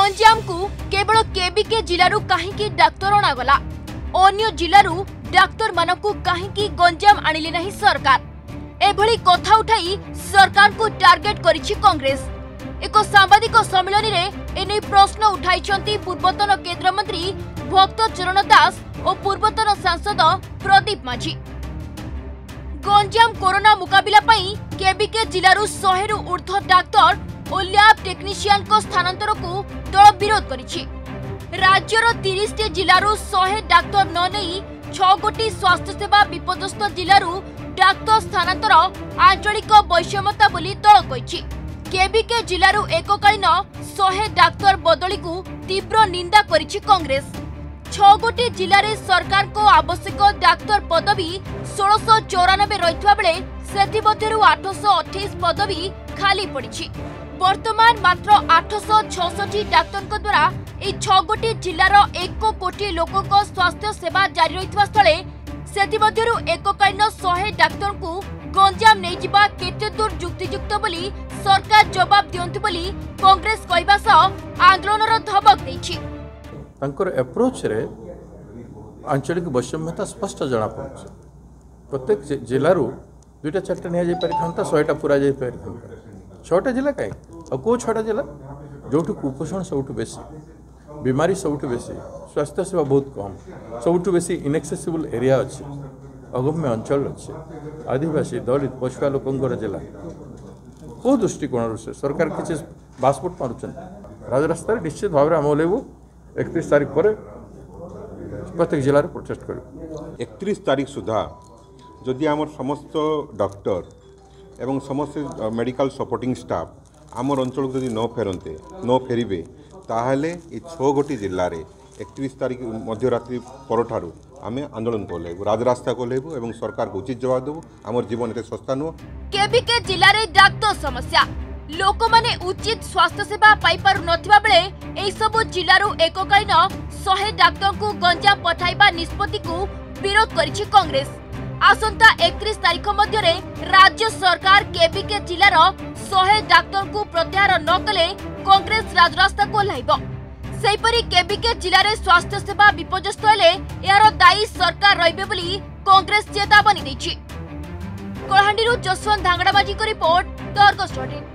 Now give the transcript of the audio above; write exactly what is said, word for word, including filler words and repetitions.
गंजाम को केवल केबीके जिलू कहीं डाक्तर अणागला अन्य जिलू डाक्तर मानकु कहीं गंजाम आणिले नहीं सरकार एभली कथा उठाई सरकार को टार्गेट करिछि कांग्रेस। एक सांबादिक सम्मेलन में एने प्रश्न उठाई पूर्वतन केंद्र मंत्री भक्त चरण दास और पूर्वतन सांसद प्रदीप माझी। गंजाम कोरोना मुकाबिला पई केबीके जिलू सौ रु ऊर्ध्व डाक्तर और लैब टेक्नीशियन को स्थानांतर को दल विरोध करिछि। राज्यर तीस टी जिलू सौ डाक्तर न नहीं छह गोटी स्वास्थ्य सेवा विपदस्थ जिलू डाक्तर स्थानांतर आंचलिक वैषम्यता बोली दल कहिछि। केबीके जिलू एककालीन सौ डाक्तर बदली को तीव्र निंदा करिछि कांग्रेस। छह गोटी जिले सरकार को आवश्यक डाक्तर पदवी षोलश चौरानबे रही बेले से आठश अठाईस पदवी खाली पड़ी। वर्तमान मात्र आठश छठ डाक्तर द्वारा यह छह गोटी जिलार एक कोटी लोक स्वास्थ्य सेवा जारी रही स्थले से एककालीन सौ डाक्तर को गंजाम नहीं जिबा केते दूर युक्तियुक्त बोली सरकार जवाब दियंतु बोली कांग्रेस कहबा सह आंदोलन धमक देछि। तांकर एप्रोच रे आंचलिक वैषम्यता स्पष्ट जना पड़े। प्रत्येक जिलू दुईटा चार्टा नि पारि शहेटा पूरा जा छटा जिला कहीं और कौ छटा जिला जो कुपोषण सब बेसी बीमारी सब बेसी स्वास्थ्य सेवा बहुत कम सब बेसी इनएक्सेसिबल एरिया अच्छी अगम्य अंचल अच्छे आदिवासी दलित पछुआ लोकंर जिला कौ दृष्टिकोण से सरकार किसी बासपुट मार्च राजरास्तार निश्चित भाव में आम ओल्लू एकतीस तारीख पर प्रत्येक जिले प्रोटेस्ट कर एकतीस तारीख सुधा जदि आम समस्त डॉक्टर एवं समस्त मेडिकल सपोर्टिंग स्टाफ आमर अंचल को न फेरते न फेरबे ताहले ये छह गोटी जिले में एकतीस तारीख मध्यरात्रि पर आम आंदोलन कलेबू राजरास्ता कलेबू एवं सरकार को उचित जवाब देबू। आमर जीवन एते सस्ता नुह। केबीके जिले में डाक्तर समस्या लोक माने उचित स्वास्थ्य सेवा पाई पारु नथिबा बेले एई सब जिल्लारू एककालीन सौ डाक्तर को गंजाम पठाइबा निष्पत्ति को विरोध करिछि कांग्रेस। आसंता एकतीस तारीख मध्य राज्य सरकार केबीके जिलार सौ डाक्तर को प्रत्याहार न कले कांग्रेस राजरास्ता को ओह्लाइबो। सेहिपरि केबीके जिले में स्वास्थ्य सेवा विपर्यस्त हेले यार दायी सरकार रहिबे बोली कांग्रेस चेतावनी दैछि। कलाहांडीरू जसवंत धांगड़ाबाजी को report the Argus dot in.